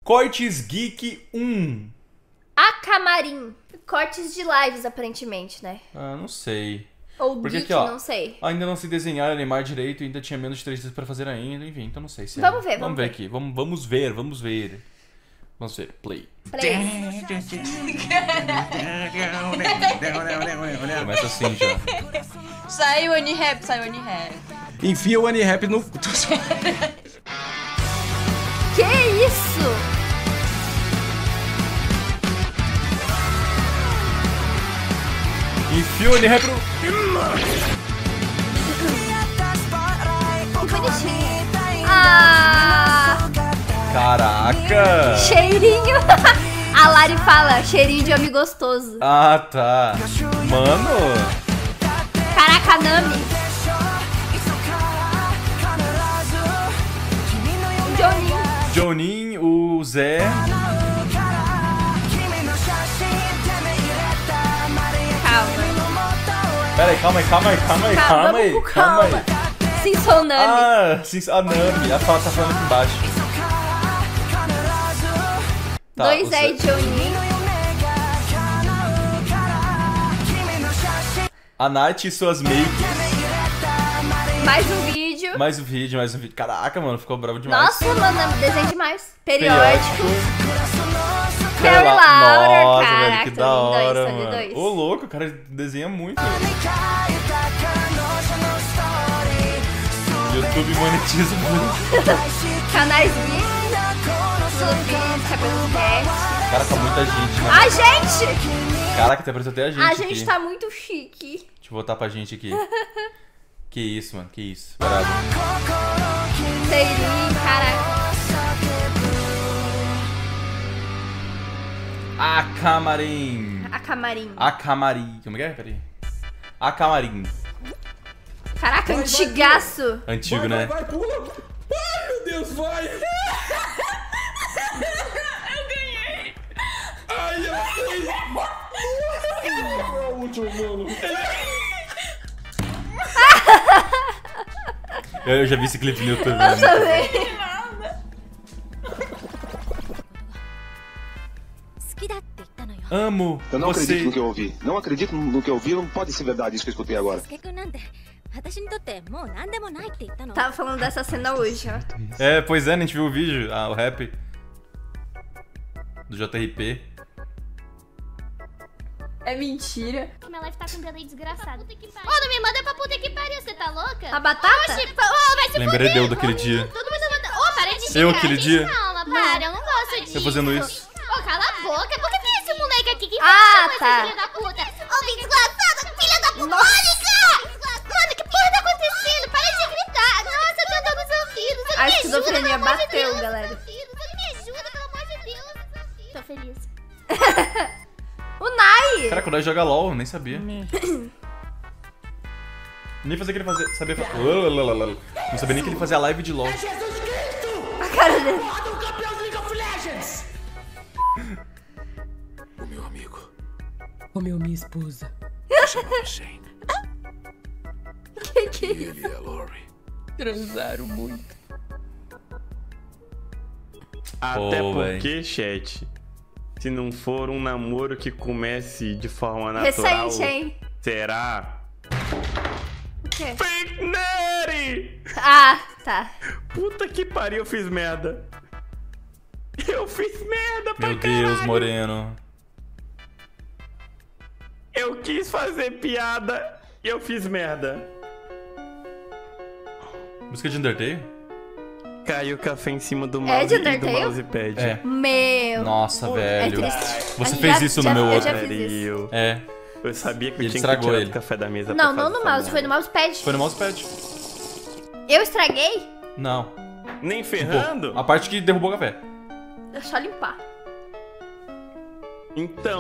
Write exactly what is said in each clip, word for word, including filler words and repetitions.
Cortes Geek um. Acamarim. Cortes de lives, aparentemente, né? Ah, não sei. Ou Porque geek, aqui, ó, não sei. ainda não se desenhar, animar direito, ainda tinha menos de três dias pra fazer ainda, enfim, então não sei se é. Vamos ver, vamos vamos ver ver. aqui, vamos, vamos ver, vamos ver. Vamos ver, play. Play. Começa assim já. Sai o Unirap, sai o Unirap. Enfia o Unirap no... Que isso? Enfia o Unirap no... Que bonitinho. Ah, Caraca! cheirinho. A Lari fala, cheirinho de homem gostoso. Ah, tá. Mano! Caraca, Nami. O Joninho. Jonin, o Zé... Calma. Pera aí, calma aí, calma aí, calma aí, Calma, calma aí, vamos com calma aí. calma. Sim, sou Nami. Ah, sim, a Nami, a fala tá falando aqui embaixo. Tá, Dois o Zé e Joninho. A Nath e suas makes. Mais um vídeo. Mais um vídeo, mais um vídeo. Caraca, mano, ficou bravo demais. Nossa, mano, desenho demais. Periódico. Pera Carol lá. Laura, Nossa, caraca, velho, que tô da lindo hora, dois, tô lindo mano. dois. Ô, louco, o cara desenha muito. YouTube monetiza muito. Canais geek. Subir, cabelo cast. Caraca, muita gente, né? A gente! Caraca, até apareceu até a gente A aqui. gente tá muito chique. Deixa eu voltar pra gente aqui. Que isso, mano, que isso. Bravo. Seirinho, caraca. Acamarim. A camarim. Acamarim. Como é que é? Peraí. Acamarim. Caraca, Vai, vai, antigaço. Antigo, vai, né? vai, vai, pula. Ai, meu Deus, vai. Eu ganhei. Ai, eu sei. É o último, mano. Eu já vi esse clipe no YouTube. Eu né? também. Amo Eu não você. acredito no que eu ouvi. Não acredito no que eu ouvi. Não pode ser verdade isso que eu escutei agora. Tava falando dessa cena hoje, ó. É, pois é, a gente viu o vídeo, ah, o rap do J R P. É mentira. Minha live tá com um delay desgraçado. Ô, não me manda pra puta que pariu, você tá louca? A batata? Oxi, ô, vai se Lembrei fuder. deu daquele dia. Todo mundo manda... Ô, para de xingar, Eu aquele gente, dia? Calma, para, eu não gosto disso. Eu fazendo isso. Ô, cala a boca. Por que tem esse moleque aqui? Quem Ah, foi tá. esse filho da puta? Ô, vem desgraçada, filha da puta. Mônica! Mano, que porra tá acontecendo? Para de gritar. Nossa, eu tô dando nos ouvidos. Você A me ajuda, esquizofrenia pelo amor de bateu, Deus. galera. Você me ajuda, pelo amor de Deus. Tô feliz. O Nai. Caraca, o Nai joga LOL, nem sabia. Nem fazia que ele fazia. Sabia fa- Não sabia nem que ele fazia live de LOL. A cara dele. O meu amigo. O meu minha esposa. Chama Shane. Que que é E isso? ele é Lori. Transaram muito. Até Pô, porque, chat, se não for um namoro que comece de forma natural, Recente, hein? será... O quê? Fake Neri! Ah, tá. Puta que pariu, eu fiz merda. Eu fiz merda pra Meu caralho. Deus, Moreno. Eu quis fazer piada e eu fiz merda. Música de Undertale? Caiu o café em cima do É mouse de e do Undertale? mousepad. É. Meu. Nossa, É velho. triste. Você Eu fez já- isso já- no meu eu outro. já fiz isso. Pariu. É. Eu sabia que eu Ele tinha estragou que tirar ele. o café da mesa Não, pra não fazer no essa mouse, foi no merda. mousepad. Foi no mousepad. Eu estraguei? Não. Nem Pô, ferrando? a parte que derrubou o café. É só limpar. Então...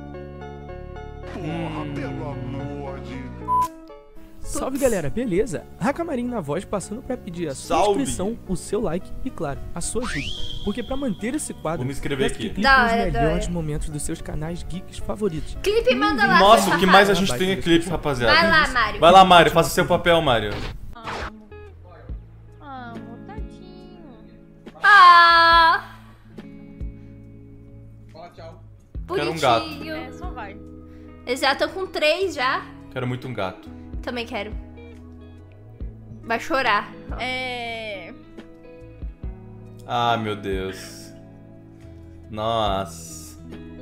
Salve galera, beleza? Hakamarim na voz passando pra pedir a sua Salve. inscrição, o seu like e claro, a sua ajuda. Porque pra manter esse quadro, Vou me inscrever peço aqui. que clique Da nos hora, da melhores hora. momentos dos seus canais geeks favoritos. Clipe manda lá. Nossa, seu o que mais a safado. gente tem é clipe, rapaziada. Vai lá, Mário. Vai lá, Mário, faça o seu papel, Mário. Amo. Amo, tadinho. Ah. tchau. Quero um gato. Bonitinho. É, só vai. Eles já estão com três já. Quero muito um gato. Também quero. Vai chorar. É... Ah, meu Deus. Nossa.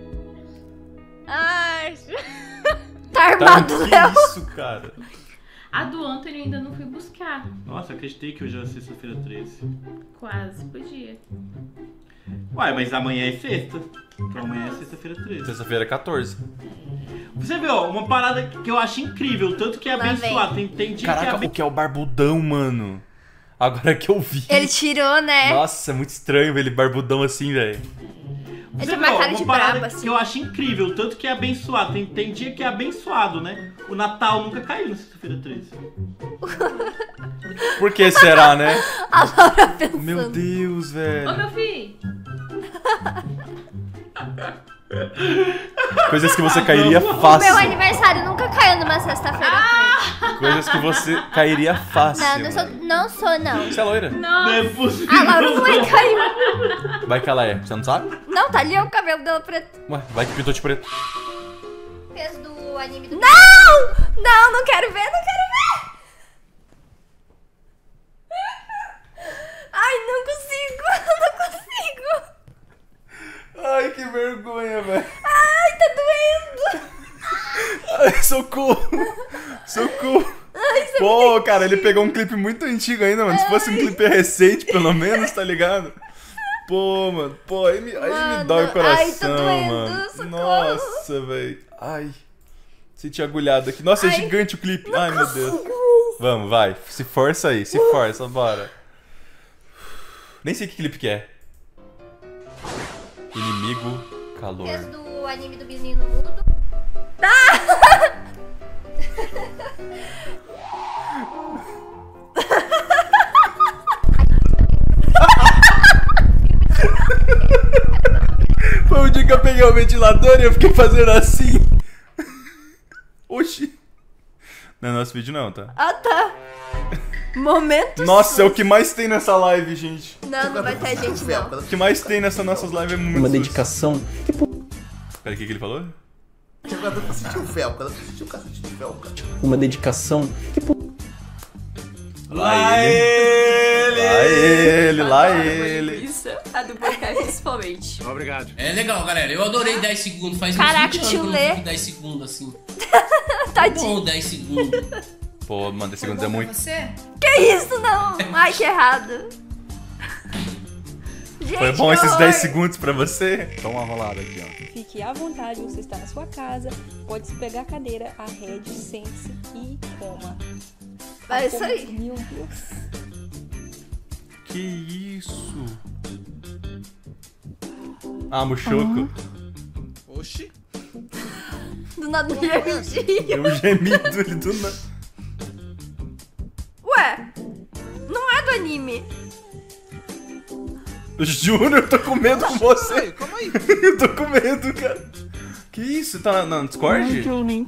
Ai... Tá armado, que Léo. isso, cara? A do Anthony eu ainda não fui buscar. Nossa, acreditei que hoje era sexta-feira treze. Quase podia. Uai, mas amanhã é sexta. Então amanhã é sexta-feira treze. Sexta-feira é quatorze. Você viu, ó, uma parada que eu acho incrível, tanto que é Lá abençoado. Tem, tem dia que é Caraca, abençoado. o que é o barbudão, mano? Agora que eu vi. Ele tirou, né? Nossa, é muito estranho ver ele barbudão assim, velho. Ele Você tem viu, uma cara uma de parada braba, que assim. eu acho incrível, tanto que é abençoado. Tem, tem dia que é abençoado, né? O Natal nunca caiu na sexta-feira treze. Por que será, né? A Laura pensando. Meu Deus, Ô, velho. meu filho. Coisas que você cairia fácil. Meu aniversário nunca caiu numa sexta-feira. Coisas que você cairia fácil. Não, não sou, não sou, não. Você é loira? Não é Nossa. possível. A Laura não é caiu. Vai que ela é. Você não sabe? Não, tá ali o cabelo dela preto. Ué, vai que pintou de preto. Fez do anime do... Não! Não, não quero ver, não quero ver. Ai, não consigo, não consigo. Ai, que vergonha, velho. Ai, tá doendo. Ai, socorro. Socorro. Pô, cara, ele pegou um clipe muito antigo ainda, mano. Se fosse um clipe recente, pelo menos, tá ligado? Pô, mano. Pô, aí me, aí me Mano, dói o coração, ai, tá doendo, mano. socorro. Nossa, velho. Ai. Senti agulhado aqui. Nossa, é Ai, gigante o clipe. Ai, meu Deus. Vamos, vai. Se força aí, se força, bora. Nem sei que clipe que é. Inimigo, calor. Fez do anime do menino mudo. Foi o dia que eu peguei o ventilador e eu fiquei fazendo assim. Oxi. Não é nosso vídeo não, tá? Ah, tá. Momento. Nossa, é o que mais tem nessa live, gente. Não, não vai ter gente, não. O que mais tem nessas nossas lives é muito Uma susto. dedicação. Pera, o que, que ele falou? Jogador pra sentir o véu, cara. Sentir o cacete de véu, cara. Uma dedicação. Lá ele! Lá ele, lá ele. Isso, a do Boicai principalmente. Obrigado. É legal, galera. Eu adorei dez segundos. Faz uns Caraca, vinte anos que eu chulé. não fico dez segundos assim. Tadinho. Bom, dez segundos. Pô, mano, dez segundos é muito. Você? Que isso, não? Ai, que errado. Gente, Foi bom que esses horror. dez segundos pra você? Toma uma rolada aqui, ó. Fique à vontade, você está na sua casa, pode pegar a cadeira, a rede, sente-se e coma. É isso aí. Meu Deus. Que isso? Ah, Muxoco. Oxi. Do nada do gemidinho. Deu um gemido ali do nada. Ué, não é do anime. Juro, eu tô com medo com você. Calma aí. Eu tô com medo, cara. Que isso? Tá na, na Discord?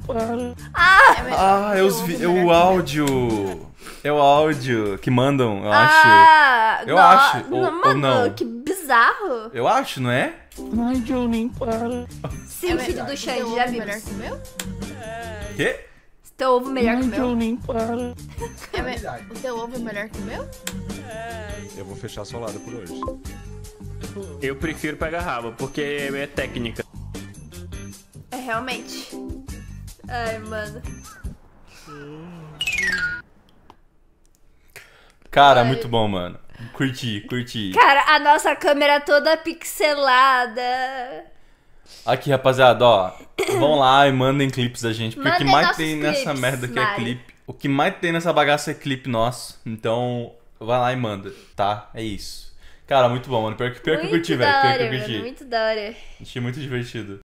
Ah, é, os vi- é o áudio. É o áudio que mandam, eu acho. Ah, Eu no- acho, ou- não, ou mano, não. que bizarro. Eu acho, não é? Sim, filho do Xande, já vimos. Melhor que o meu? Quê? Teu ovo melhor que o meu. É me... O teu ovo é melhor que o meu? Eu vou fechar sua lado por hoje. Eu prefiro pegar rabo, porque é técnica. É, realmente. Ai, mano. Cara, muito bom, mano. Curti, curti. Cara, a nossa câmera toda pixelada. Aqui, rapaziada, ó. Vão lá e mandem clipes da gente. Porque o que Mandem mais nossos tem nessa clipes, merda aqui é Mari. clipe. O que mais tem nessa bagaça é clipe nosso. Então, vai lá e manda, tá? É isso. Cara, muito bom, mano. Pior que, pior que eu Muito curti, da velho. Pior que hora, eu curti. mano, muito da hora. Achei muito divertido.